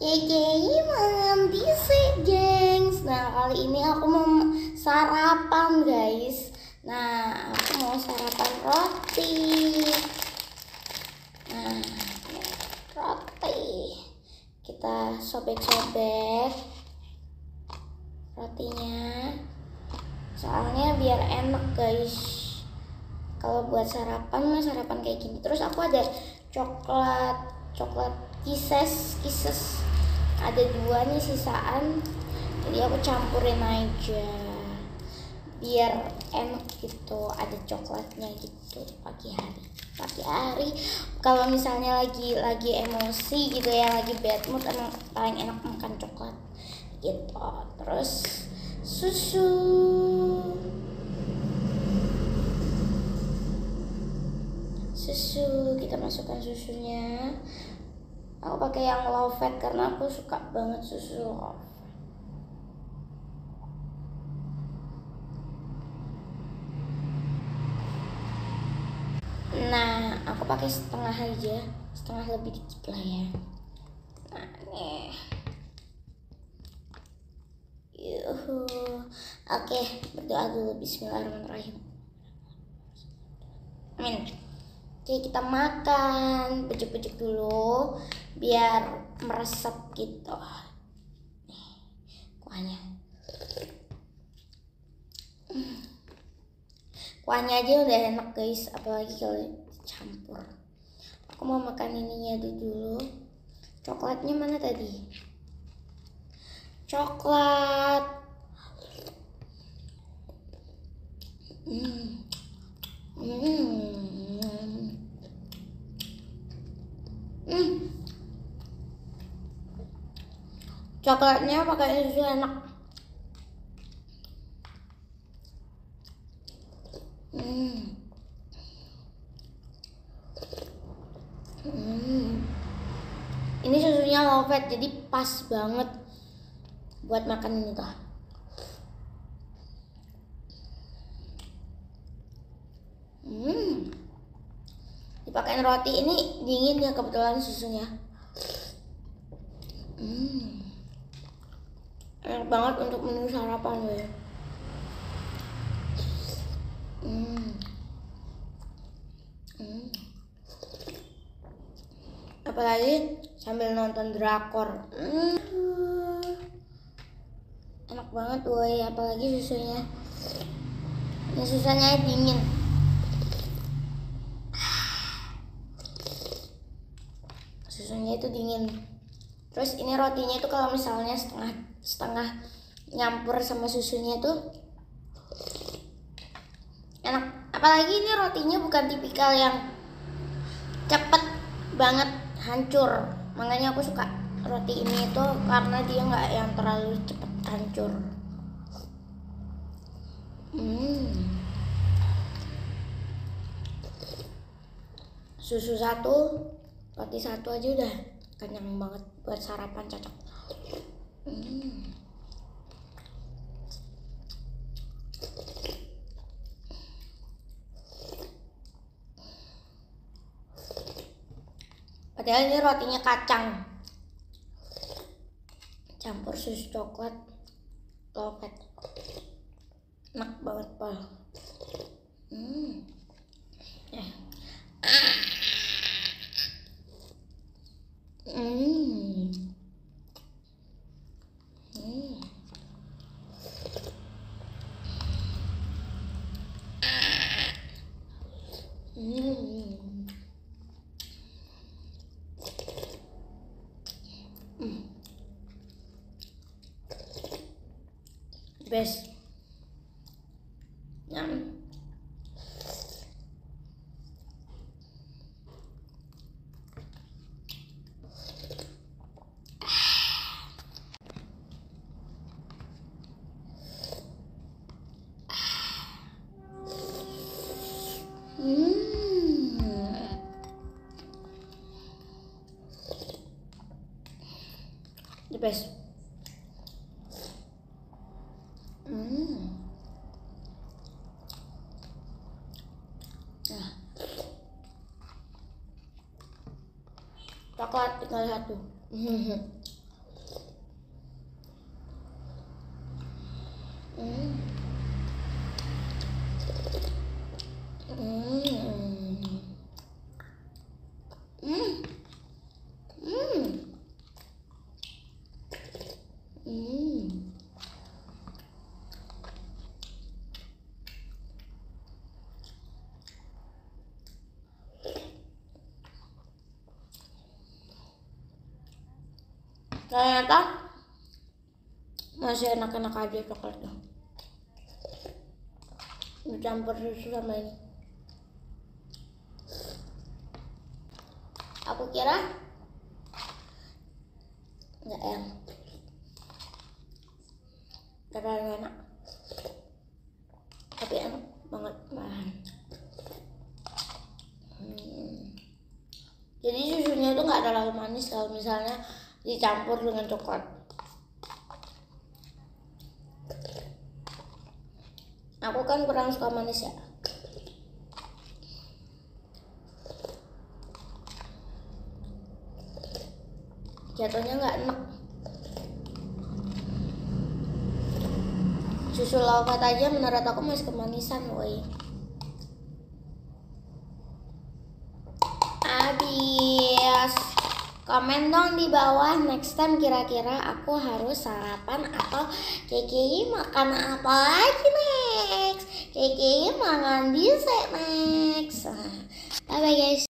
Yeay, malam dessert, gengs. Nah, kali ini aku mau sarapan, guys. Nah, aku mau sarapan roti. Nah, roti. Kita sobek-sobek rotinya. Soalnya biar enak, guys. Kalau buat sarapan mah sarapan kayak gini. Terus aku ada coklat kisses ada 2 nih sisaan, jadi aku campurin aja biar enak gitu, ada coklatnya gitu. Pagi hari kalau misalnya lagi emosi gitu ya, lagi bad mood, emang paling enak makan coklat gitu. Terus susu kita masukkan susunya. Aku pakai yang low fat karena aku suka banget susu low fat. Nah, aku pakai setengah aja, setengah lebih dikit lah ya. Nah, nih. Yuhu. Oke, berdoa dulu. Bismillahirrahmanirrahim. Amin. Oke, kita makan, bejek-bejek dulu biar meresap gitu. Nih, kuahnya. Kuahnya aja udah enak, guys, apalagi kalau campur. Aku mau makan ininya dulu. Coklatnya mana tadi? Coklat. Coklatnya pakai susu enak. Ini susunya low fat, jadi pas banget buat makan ini tuh. Dipakein roti ini dingin ya, kebetulan susunya. Enak banget untuk menu sarapan ya. Apalagi sambil nonton drakor. Enak banget woy, apalagi susunya. Ini susunya dingin. Susunya itu dingin. Terus ini rotinya itu kalau misalnya setengah nyampur sama susunya tuh enak. Apalagi ini rotinya bukan tipikal yang cepet banget hancur. Makanya aku suka roti ini itu karena dia nggak yang terlalu cepet hancur. Susu 1, roti 1 aja udah kenyang banget buat sarapan, cocok. Padahal ini rotinya kacang campur susu coklat low fat. Enak banget, Pal. Best. Nyam. The best. Nah, coklat tinggal 1. Hmm. Ternyata masih enak-enak aja coklatnya, dicampur susu sama ini. Aku kira nggak enak, terlalu enak, tapi enak banget malahan. Jadi susunya itu nggak terlalu manis kalau misalnya dicampur dengan coklat. Aku kan kurang suka manis ya. Jatuhnya nggak enak. Susu lawat aja menurut aku masih kemanisan, woi. Habis. Komen dong di bawah next time kira-kira aku harus sarapan atau KKI makan apa lagi next. KKI makan dessert next. Bye bye guys.